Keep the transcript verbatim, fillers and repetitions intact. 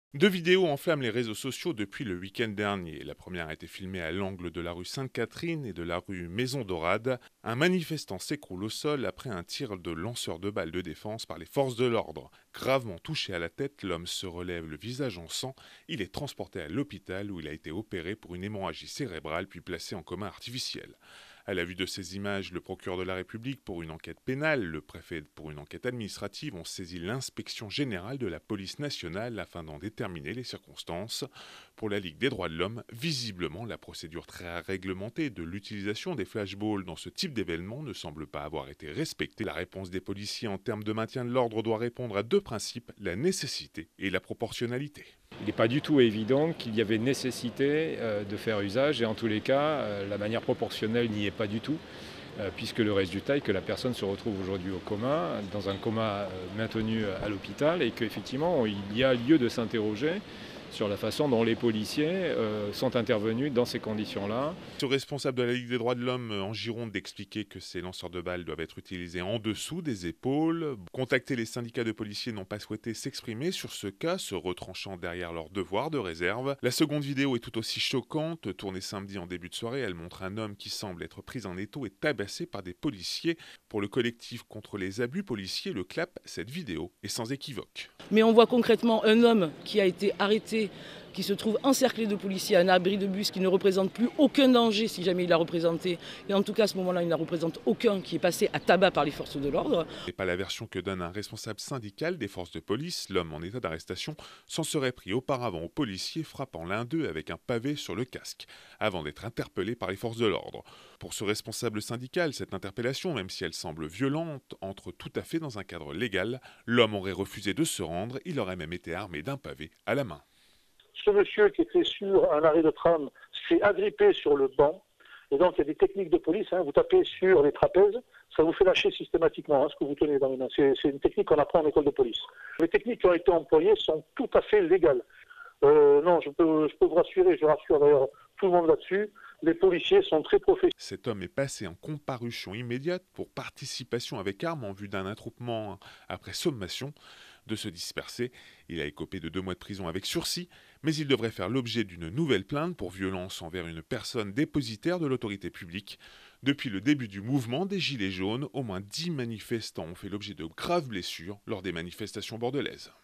Deux vidéos enflamment les réseaux sociaux depuis le week-end dernier. La première a été filmée à l'angle de la rue Sainte-Catherine et de la rue Maison-Dorade. Un manifestant s'écroule au sol après un tir de lanceur de balles de défense par les forces de l'ordre. Gravement touché à la tête, l'homme se relève le visage en sang. Il est transporté à l'hôpital où il a été opéré pour une hémorragie cérébrale puis placé en coma artificiel. À la vue de ces images, le procureur de la République pour une enquête pénale, le préfet pour une enquête administrative ont saisi l'inspection générale de la police nationale afin d'en déterminer les circonstances. Pour la Ligue des droits de l'homme, visiblement, la procédure très réglementée de l'utilisation des flashballs dans ce type d'événement ne semble pas avoir été respectée. La réponse des policiers en termes de maintien de l'ordre doit répondre à deux principes, la nécessité et la proportionnalité. Il n'est pas du tout évident qu'il y avait nécessité euh, de faire usage et en tous les cas, euh, la manière proportionnelle n'y est pas du tout, euh, puisque le résultat est que la personne se retrouve aujourd'hui au coma, dans un coma euh, maintenu à l'hôpital et qu'effectivement il y a lieu de s'interroger sur la façon dont les policiers euh, sont intervenus dans ces conditions-là. Ce responsable de la Ligue des droits de l'homme en Gironde d'expliquer que ces lanceurs de balles doivent être utilisés en dessous des épaules. Contacter les syndicats de policiers n'ont pas souhaité s'exprimer sur ce cas, se retranchant derrière leur devoir de réserve. La seconde vidéo est tout aussi choquante. Tournée samedi en début de soirée, elle montre un homme qui semble être pris en étau et tabassé par des policiers. Pour le collectif contre les abus policiers, le C L A P, cette vidéo est sans équivoque. Mais on voit concrètement un homme qui a été arrêté, qui se trouve encerclé de policiers à un abri de bus, qui ne représente plus aucun danger si jamais il a représenté. Et en tout cas, à ce moment-là, il n'en représente aucun, qui est passé à tabac par les forces de l'ordre. C'est pas la version que donne un responsable syndical des forces de police. L'homme en état d'arrestation s'en serait pris auparavant aux policiers, frappant l'un d'eux avec un pavé sur le casque, avant d'être interpellé par les forces de l'ordre. Pour ce responsable syndical, cette interpellation, même si elle semble violente, entre tout à fait dans un cadre légal. L'homme aurait refusé de se rendre, il aurait même été armé d'un pavé à la main. Ce monsieur qui était sur un arrêt de tram s'est agrippé sur le banc. Et donc, il y a des techniques de police. Hein, vous tapez sur les trapèzes, ça vous fait lâcher systématiquement hein, ce que vous tenez dans les mains. C'est, c'est une technique qu'on apprend en école de police. Les techniques qui ont été employées sont tout à fait légales. Euh, non, je peux, je peux vous rassurer, je rassure d'ailleurs tout le monde là-dessus. Les policiers sont très professionnels. Cet homme est passé en comparution immédiate pour participation avec arme en vue d'un attroupement après sommation de se disperser. Il a écopé de deux mois de prison avec sursis, mais il devrait faire l'objet d'une nouvelle plainte pour violence envers une personne dépositaire de l'autorité publique. Depuis le début du mouvement des Gilets jaunes, au moins dix manifestants ont fait l'objet de graves blessures lors des manifestations bordelaises.